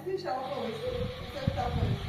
Deixa ela com isso. Você tá com isso.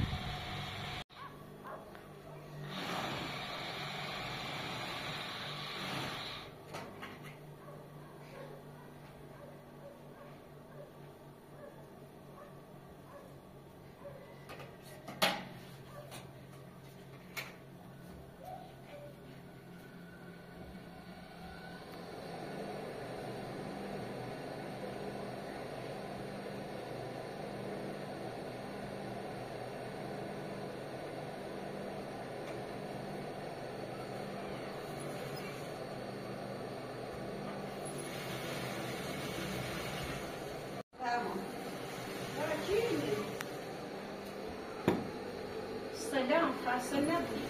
سلام فاصل نبود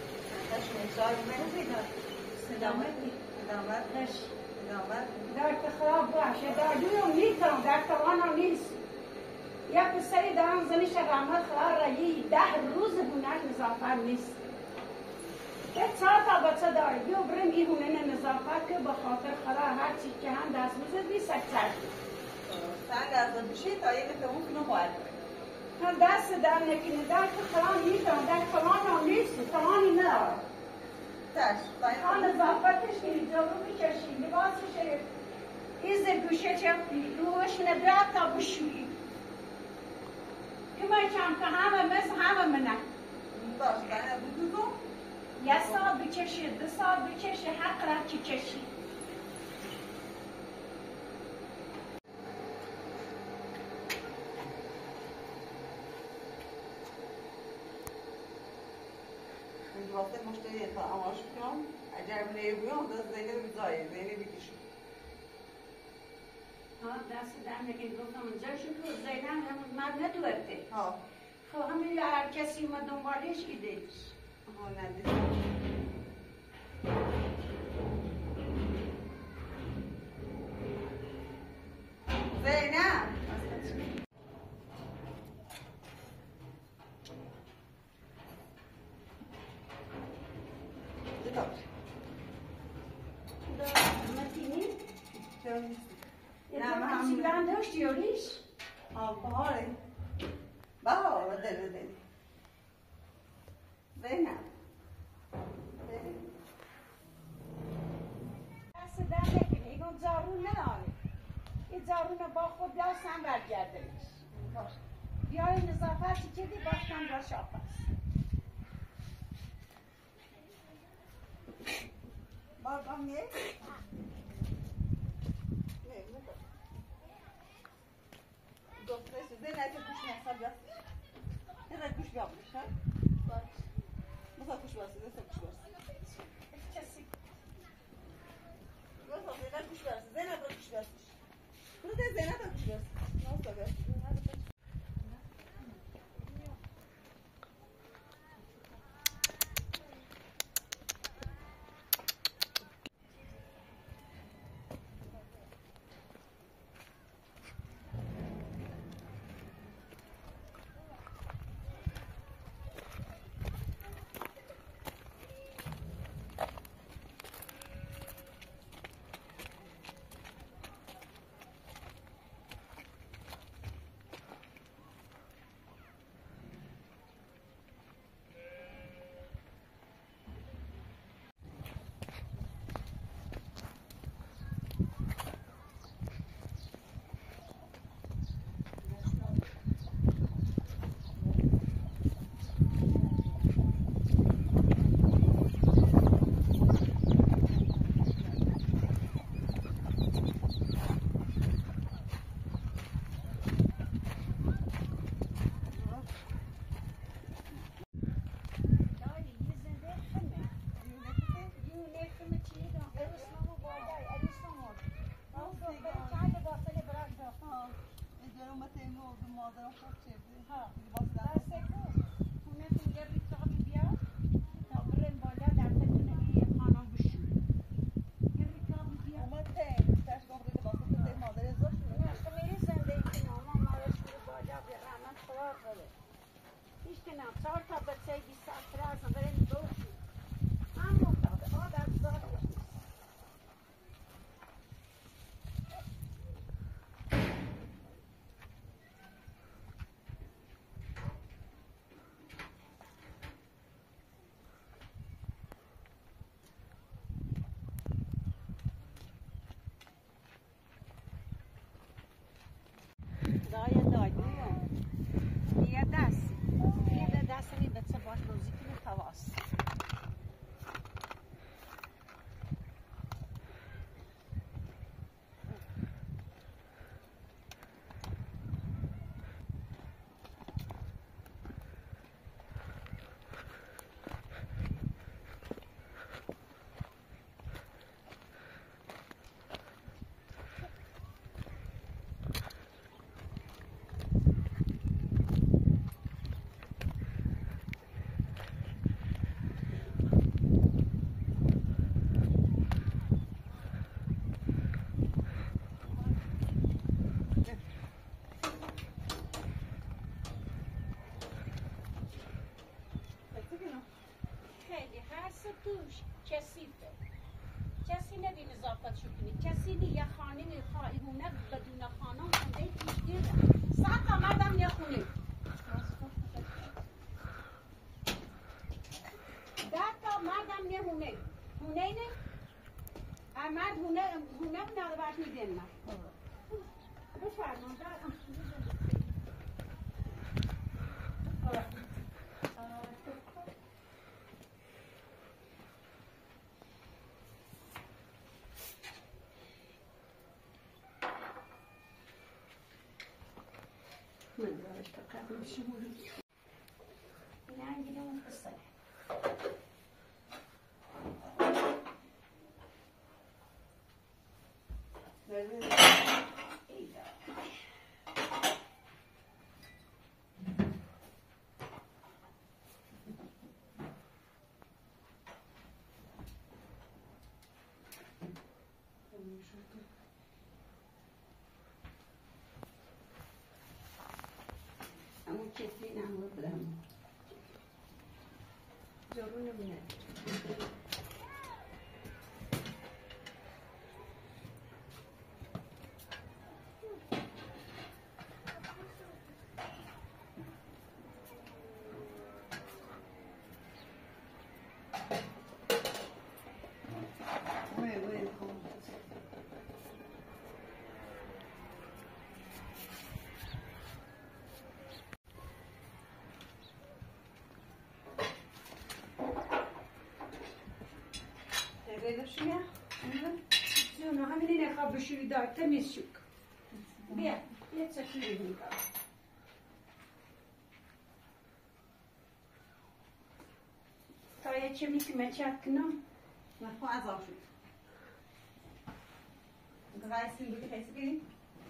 سلامتی در خراب باشه در دویم نیستم در توانم نیست یک پسری دارم زنش رحمت خدا رایی 10 روز بونک نظافت نیست یه 4 تا بچه داره بیو برم این هونه نظافت که به خاطر خدا هر چی که هم دست میزد بی سکتر سنگ از بشه تا یه نتمون کنو باید هم دست در نکنه در که خدا نیستم در توانم نیست توانی نداره آن نظافتش که اینجا رو بکشی لباسش ایز گوشه چه روش ندرد تا بشویی که من چم که همه مثل همه منه داشتن بودو یه سال بکشی 2 سال بکشی حق را که کشی واسه مشتری تا آماش کنم اگر نیبویم دست زینه بزایی زینه بکشم دست در نگه گفتم اونجا شد که زینه همون مرد ندورده خب همین هر کسی ما دنبالش ایدهش ندید زینه سیگران داشتی یوریش؟ بهاره بهار دل زینب دست در نکنه ایگون جارون نداره این جارون با خود بیا سم برگردنش بیای نظافتی که دی باشتن را شاپ است بابام نیه؟ زینت گوش نسال بس یه گوش بیاموش ها مثلا گوش برسی دست گوش برسی کسی مثلا زینت گوش برسی زینت رو گوش برسی برو زینت رو گوش برسی ناستا برسی دست توش کثیفه. کسی نبی نظافت شو کنی. کسی نی یه خانه خواهیونه بدون خانم خونده توش دیره. 100 تا مردم یه خونه. 10 تا مردم یه خونه. خونه نه؟ مرد خونه ندارد میدین من. بفرمان من دارش بقدم شما نه دیگه اون قصه همون کتری نمور بدم جارو نمونه Şuraya. جونو همین اینه خواب بشوری دار تمیز شو بیا یه چشوری میگم تا یه چه میکنم چک کنم من خواهم از آب شد. غیسی بگی خیسی کنیم؟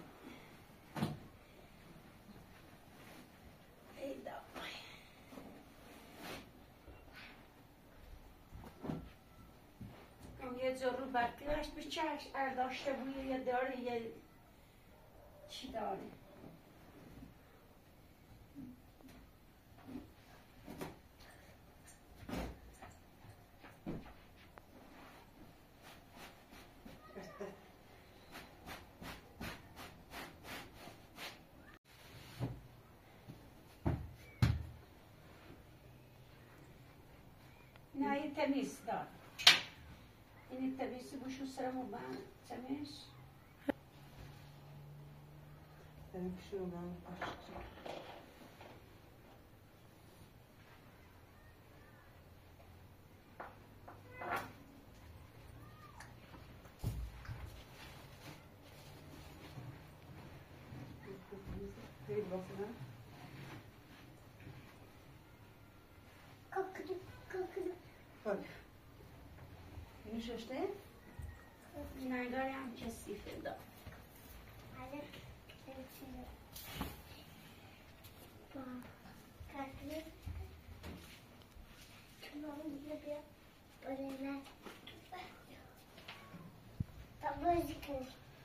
یه جارو برقیش به چشم ارداشته بوی یه داره یه چی داره نه این تمیز دار این تمیزی بشو سرمو من تمیز Ben şuradan başlayacağım. Değil basına. Kalkın. Bak. Yeni şaştı. نگاری هم کسیفه دار Hadi. Kalkın. Tamam bir böyle. Tabacıkın.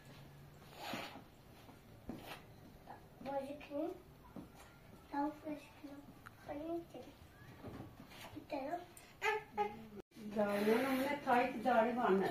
Tabacıkın. Tavuklaşkın. Kayıntın. Bir taraf. داره اونه تایت داره وانه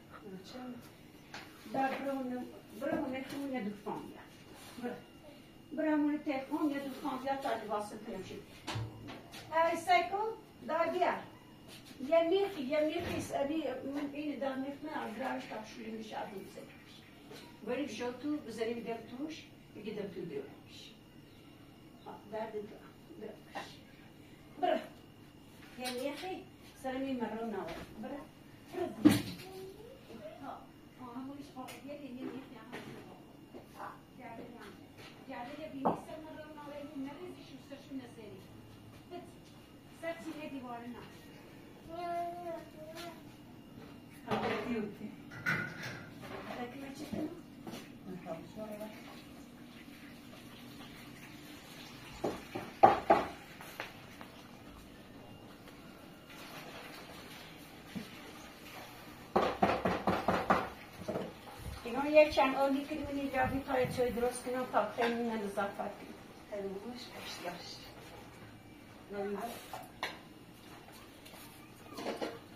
دار برامونه خونه دوستان بیا برامونه تلفن یا دوستان بیا تا لباسه کنم شد سیکل دار بیا یه میخی سری این دار میخنه اگرایش تا شوری میشه آدم سیکلش بریم شد تو بذاریم در توش بگی در تو دیرمش درد درمش برا یه میخی سرمی مرون نوار برا همونش یه میخی جاده یه بینی سر مرون نوار این نریزی شوستشون نسری سر سینه دیواره نه تکمه چه کنم؟ یک چند آلی که منی جابی تا چای درست کنم تا خیلی نظافت کنم خیلی بودمش کشتی.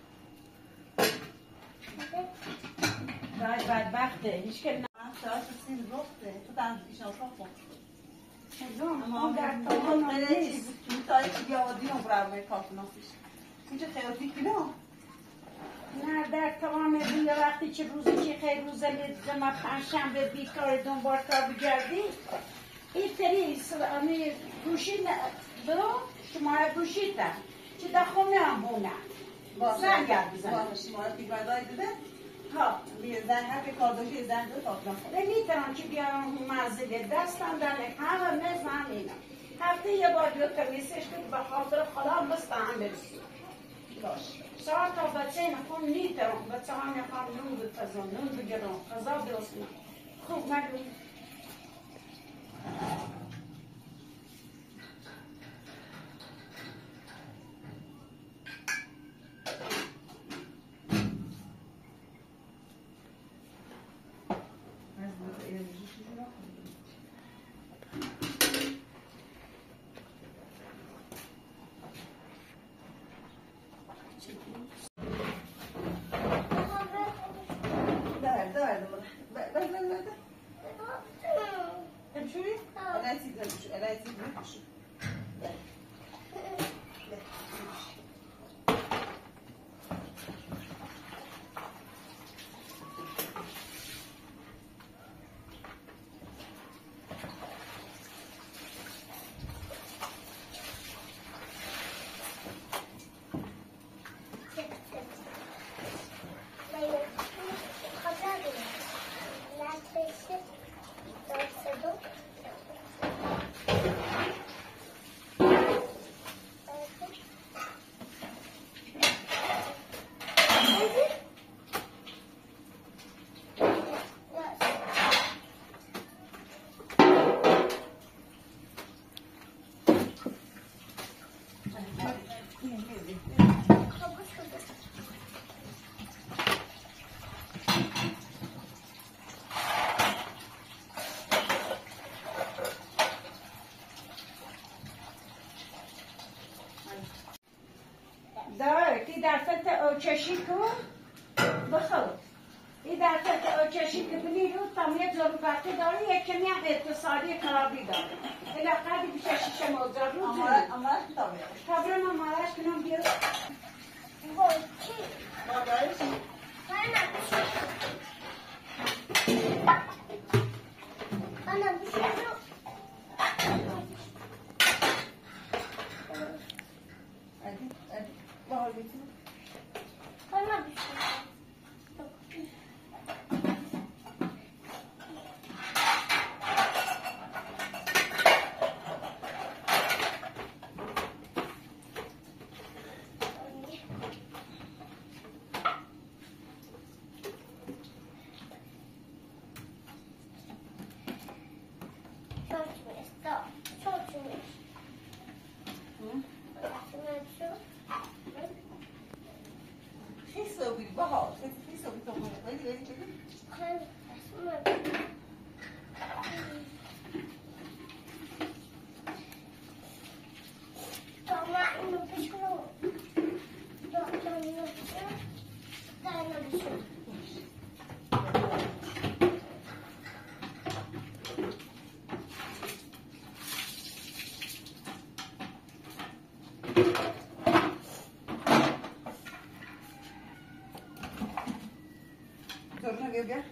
بدبخته هیچ که ساعت سیر رفته تو دندیشان کن اما در تمام نیست تا چی بیاودی اون برای کارتوناسیش اینجا خیاطی کنه نه در تمام روی وقتی که روزی که خیلی روز لزمه پنجشنبه بیکار دنبال کار بگردی این تری سلامی گوشی برو شما گوشی تا چه در خونه هم بونه زن گرد بزنم شما رو پیگردهای دیده ها زن هر که کار داشته زن دو کارتون نمیتونم که بیارم مزده دستم در همه مزم اینم هفته یه بار دو تا میسش کنی به خاطر خدا مستعم برسی باشه ساعت تا بچه نکن نیترم بچه ها میخوام نون بپزم نون بگرم غذا درست نیم خوب مگوی در فتح اوچشی کن بخود این در فتح اوچشی که بلی رو تام یک ضرورتی داره یک کمی هم اقتصادی خرابی داره این قدی بیشه شیشه موضوع رو امارش تابره تابره من مالش کنم بیرو مادرش Yoga?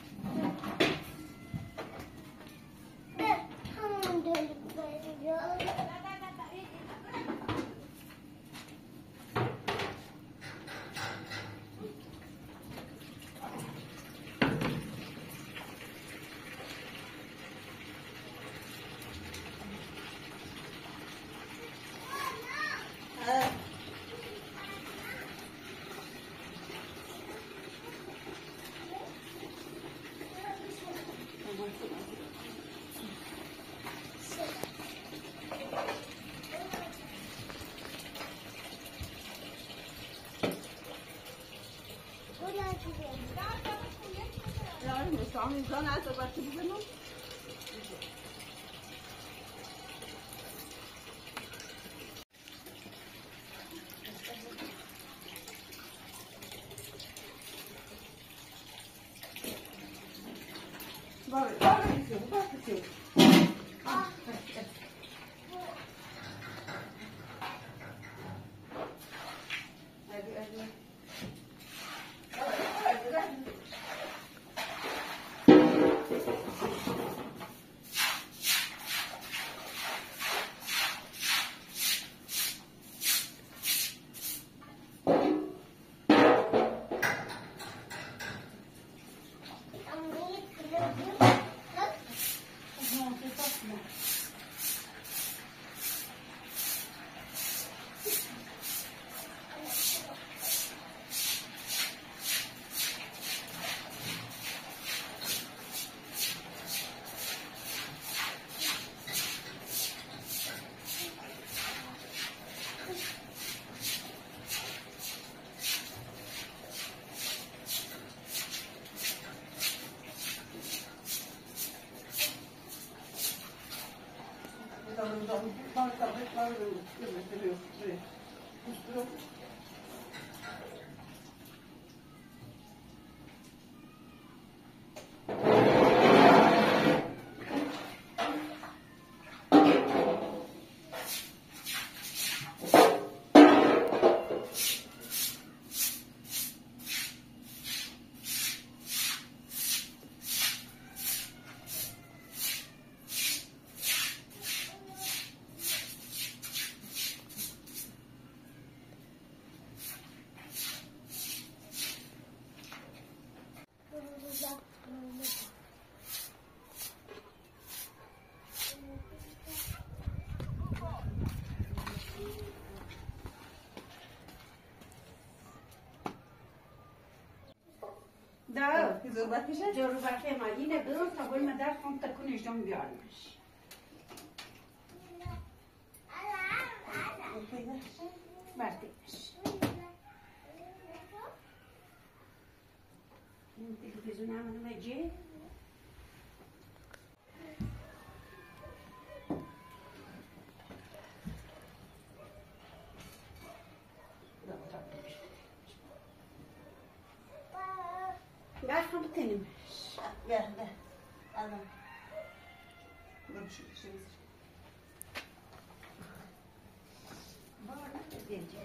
John has a question to know. Bak istiyorum, bak istiyorum. Da, ضرورت میشه؟ ضرورت ما اینه برم تا باید مدر خون تکنش جام بیارمش. بردیمش. این تلویزیون هم مجید. Başka bir tanem. Ver. Alın. Dur şu. Bana ne diyecek?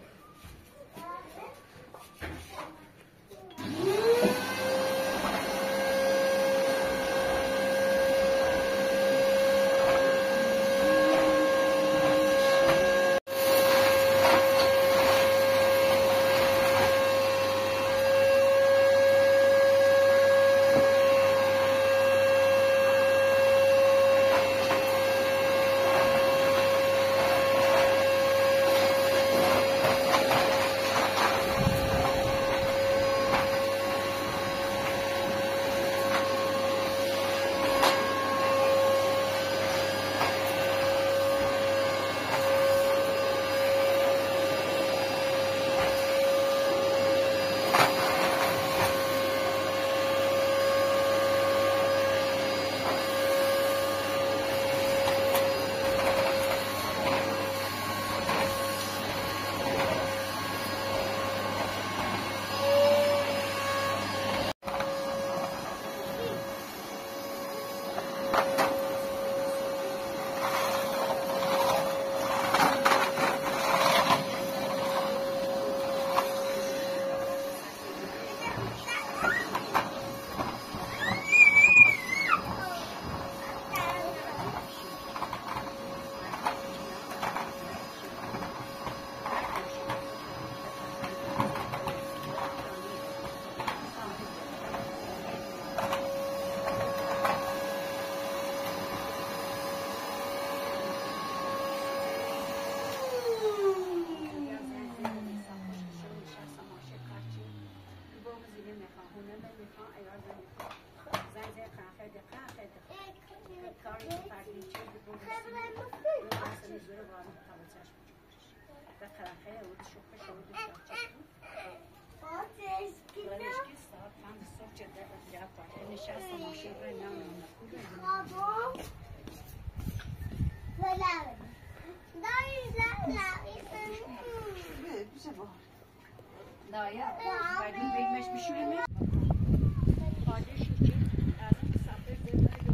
Daya, ben bilmekmiş bir şey mi? Kardeş için, lazım misafir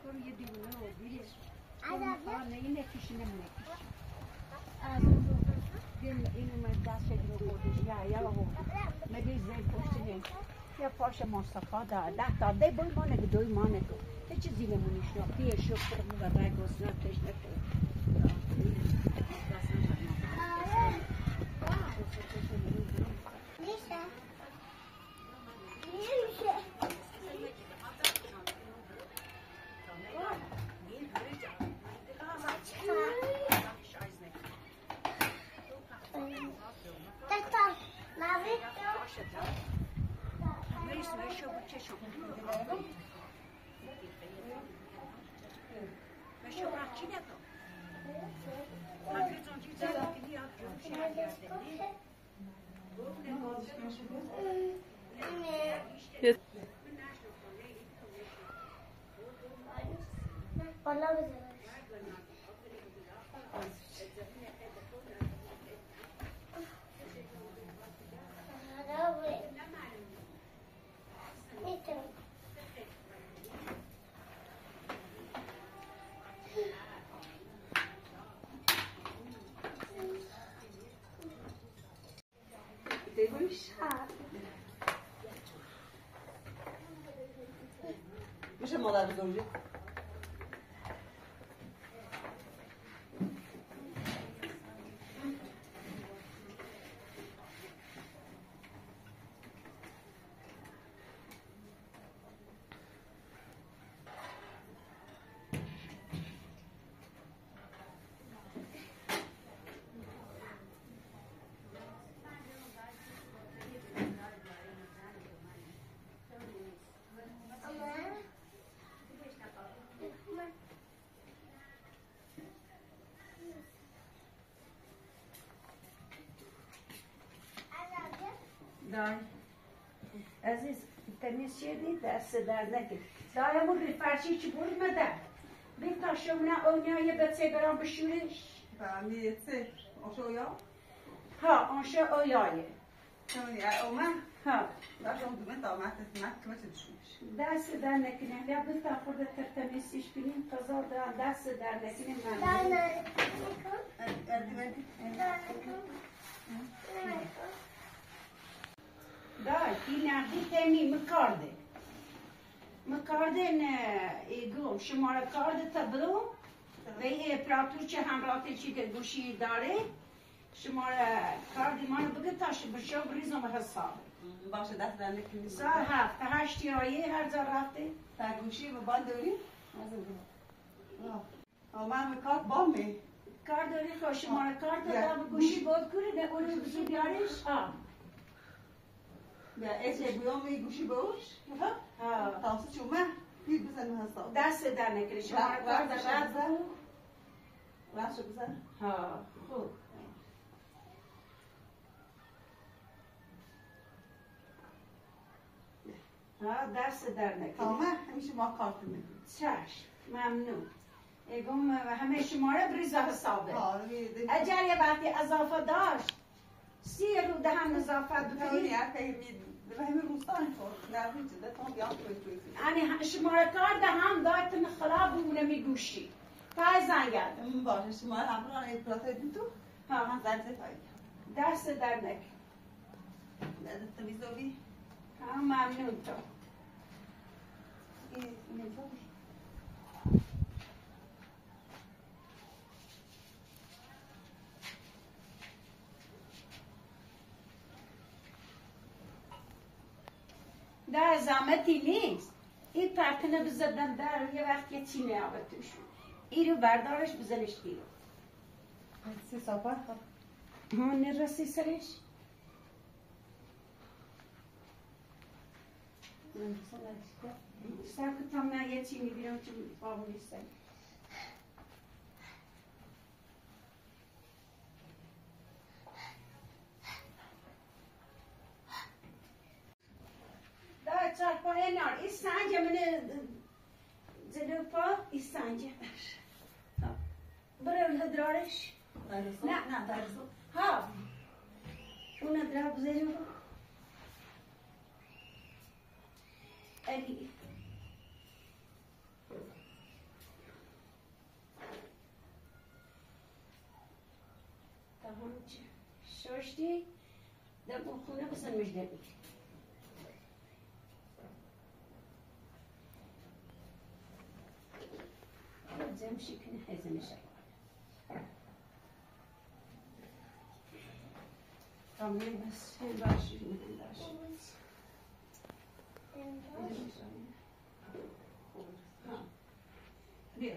برو یه دیونه رو بیریش عذابه اینه کشی نمونه از اون دل اینو من دست رو بردش یا مگه زیر پشتیم یا پاش مصطفا دا 10 تا ده بول مانه که دوی مانه که هیچ چیزی نمونیش نه پیه شو کرم و رگ و سنا تش نکن میشه نمیشه تتا نبید بالا بزنش میشه مادر بزرگی دای عزیز تمیز شدی دست در نکن دایمون به فرشی چی بود مدر بیتا شمونه اونیای بچه برام بشورش فهمی سه آشو یا ها آنشا اویایه شونی اومن ها داشتم دومن تا اومد که مثل بشونش دست در نکنه یا بیتا خورده تر تمیزیش کنیم تازار دارم دست در نکنه من دای این نقدی تمی مکارده مکارده نه ایگو شماره کارده تبرو و این اپراتور چه همراهی چی که گوشی داره شماره کاردی مانو بگه تاش بشو بریزم حساب باشه دست در نکنی ساعت 7 تا 8 آیه هر جا رفته تا گوشی به بان دوری من به کار بامه کار داری که شماره کار داده به گوشی بود کری نه اونو بزو بیارش ها بیا ایسه بیام گوشی بوش ها تاسو چومه هیچ بزن حساب دست در نکری شماره کار داده راشو بزن ها خوب ها دست در نکری تمامه همیشه ما کار کنیم چشم ممنون اگم همه شماره بریزه حسابه اگر یه وقتی اضافه داشت 30 رو دهم اضافه بکنی همه روستان خورد نه هیچ ده تام بیام توی یعنی شماره کار دهم دایتن خراب بمونه میگوشی پای زنگرد باشه شما همراه اپراتور دیم تو ها من زرزه پایی دست در نکن دست تمیزوی ها ممنون تو در زحمتی نیست این پرتنه بزدن در یه وقت یه چینه آبه توشون این رو بردارش بزنش بیرون سی صحبت ها نرسی سرش سر کتام نه یه چی میبینم که آبو نیستن دار چرپای نار این سنجه منه جلو پا این سنجه برای هدرارش نه درسو ها اون هدرار بزنو علی Tamam ki. Şoşti. Da bu khune bisan mujde bi. Zemşi kine hezeme şak. Tamam bas. Hem başı hem başı. Bir.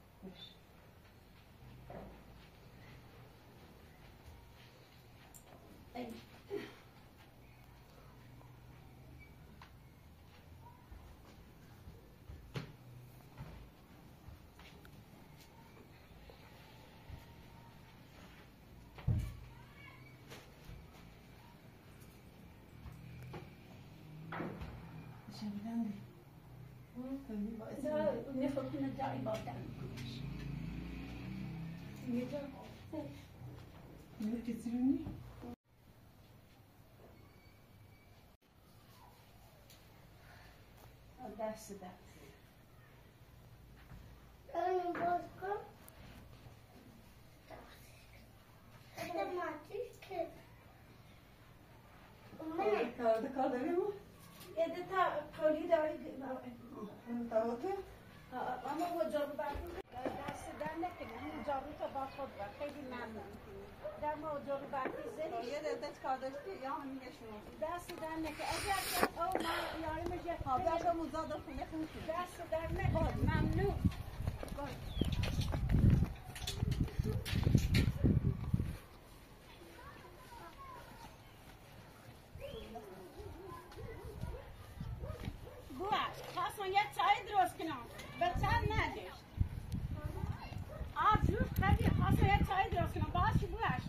Ay. Şemiden de. Da nefakuna da ibadet. Ne kesirini? Ders da. Benim bozkum. Matematik. Kaldı değil mi? Yedi ta koli da Tavukta. ama bu zorba dersi ne ki bu zorba bakod var. Kheli memnun. در موضوع برکی زنیش یه دست کارداشتی یا همین نشون دست در نکه اگر او ما یاری میشه خوابه موزا در خونه خونشون دست در نکه ممنوع بوش خواستم یه چای درست کنم به چای نداشت آب جوش خیلی خواستم یه چای درست کنم باشی بوش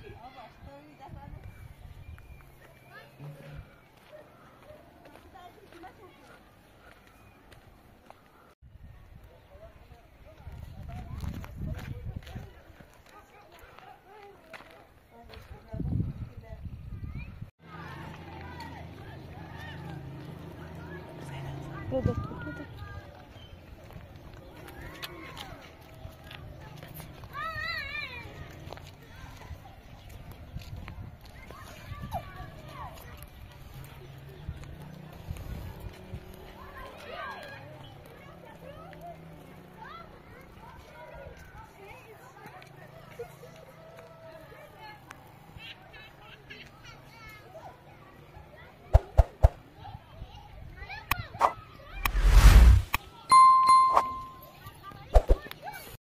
Burada.